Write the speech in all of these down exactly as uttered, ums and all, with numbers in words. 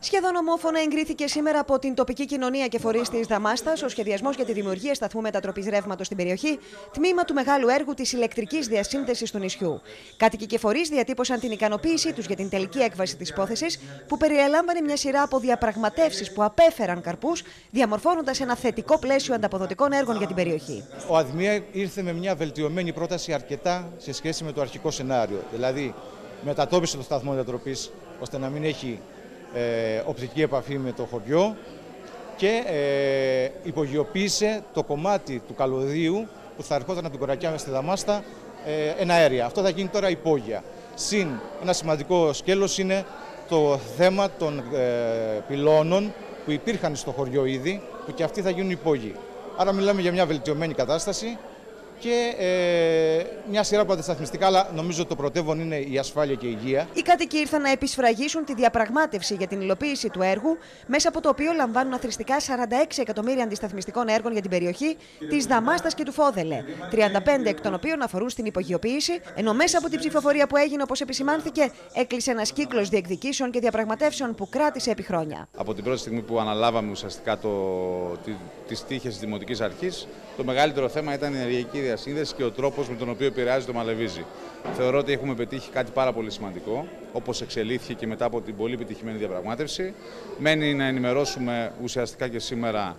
Σχεδόν ομόφωνα εγκρίθηκε σήμερα από την τοπική κοινωνία και φορείς της Δαμάστας ο σχεδιασμός για τη δημιουργία σταθμού μετατροπής ρεύματος στην περιοχή, τμήμα του μεγάλου έργου της ηλεκτρικής διασύνδεσης του νησιού. Κάτοικοι και φορείς διατύπωσαν την ικανοποίησή τους για την τελική έκβαση της υπόθεσης, που περιέλαμβανε μια σειρά από διαπραγματεύσεις που απέφεραν καρπούς, διαμορφώνοντας ένα θετικό πλαίσιο ανταποδοτικών έργων για την περιοχή. Ο ΑΔΜΙΑ ήρθε με μια βελτιωμένη πρόταση αρκετά σε σχέση με το αρχικό σενάριο. Δηλαδή, μετατόπισε το σταθμό μετατροπής ώστε να μην έχει Ε, οπτική επαφή με το χωριό και ε, υπογειοποίησε το κομμάτι του καλωδίου που θα ερχόταν από την Κορακιά μέσα στη Δαμάστα ε, εναέρια. Αυτό θα γίνει τώρα υπόγεια. Συν ένα σημαντικό σκέλος είναι το θέμα των ε, πυλώνων που υπήρχαν στο χωριό ήδη, που και αυτοί θα γίνουν υπόγειοι. Άρα μιλάμε για μια βελτιωμένη κατάσταση και ε, μια σειρά από αντισταθμιστικά, αλλά νομίζω το πρωτεύον είναι η ασφάλεια και η υγεία. Οι κάτοικοι ήρθαν να επισφραγίσουν τη διαπραγμάτευση για την υλοποίηση του έργου, μέσα από το οποίο λαμβάνουν αθροιστικά σαράντα έξι εκατομμύρια αντισταθμιστικών έργων για την περιοχή της Δαμάστας και του Φόδελε, τριάντα πέντε εκ των οποίων αφορούν στην υπογειοποίηση, ενώ μέσα από την ψηφοφορία που έγινε, όπως επισημάνθηκε, έκλεισε ένας κύκλος διεκδικήσεων και διαπραγματεύσεων που κράτησε επί χρόνια. Από την πρώτη στιγμή που αναλάβαμε ουσιαστικά το, τη, τις τύχες της Δημοτικής Αρχής, το μεγαλύτερο θέμα ήταν η ενεργειακή διασύνδεση και ο τρόπος με τον οποίο επηρεάζει το Μαλεβίζι. Θεωρώ ότι έχουμε πετύχει κάτι πάρα πολύ σημαντικό, όπως εξελίχθηκε και μετά από την πολύ επιτυχημένη διαπραγμάτευση. Μένει να ενημερώσουμε ουσιαστικά και σήμερα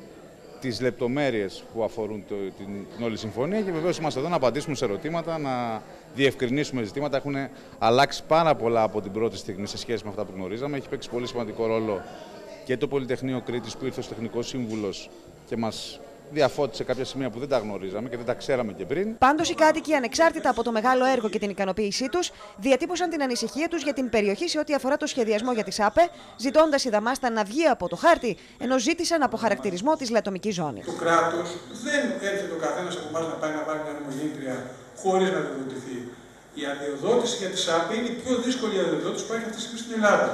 τις λεπτομέρειες που αφορούν το, την, την όλη συμφωνία και βεβαίως είμαστε εδώ να απαντήσουμε σε ερωτήματα, να διευκρινίσουμε ζητήματα. Έχουν αλλάξει πάρα πολλά από την πρώτη στιγμή σε σχέση με αυτά που γνωρίζαμε. Έχει παίξει πολύ σημαντικό ρόλο και το Πολυτεχνείο Κρήτης που ήρθε ως τεχνικός σύμβουλος και μας διαφώτισε κάποια σημεία που δεν τα γνωρίζαμε και δεν τα ξέραμε και πριν. Πάντως, οι κάτοικοι, ανεξάρτητα από το μεγάλο έργο και την ικανοποίησή τους, διατύπωσαν την ανησυχία τους για την περιοχή σε ό,τι αφορά το σχεδιασμό για τις ΑΠΕ, ζητώντας η Δαμάστα να βγει από το χάρτη, ενώ ζήτησαν αποχαρακτηρισμό της λατομικής ζώνης. Το κράτος δεν έρχεται ο καθένας από εμάς να πάει να πάρει μια νομογέννητρια χωρίς να αδειοδοτηθεί. Η αδειοδότηση για τις ΑΠΕ είναι η πιο δύσκολη αδειοδότηση που υπάρχει αυτή τη στιγμή στην Ελλάδα.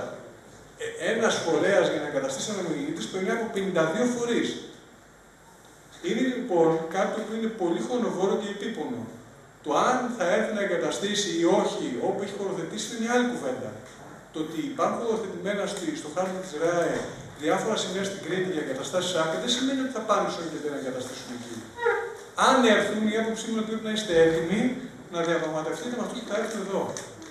Ε, ένας φορέας για να εγκαταστήσει ένα νομογεννήτρης περνάει από πενήντα δύο φορείς. Είναι λοιπόν κάτι που είναι πολύ χρονοβόρο και επίπονο. Το αν θα έρθει να εγκαταστήσει ή όχι όπου έχει χωροθετήσει είναι άλλη κουβέντα. Το ότι υπάρχουν χωροθετημένα στο χάρτη της ΡΑΕ διάφορα σημεία στην Κρήτη για εγκαταστάσεις ΑΠΕ δεν σημαίνει ότι θα πάνε σε όλη και να εγκαταστήσουν εκεί. Αν έρθουν, η άποψή μου είναι ότι πρέπει να είστε έτοιμοι να διαπραγματευτείτε με αυτούς που θα έρθουν εδώ.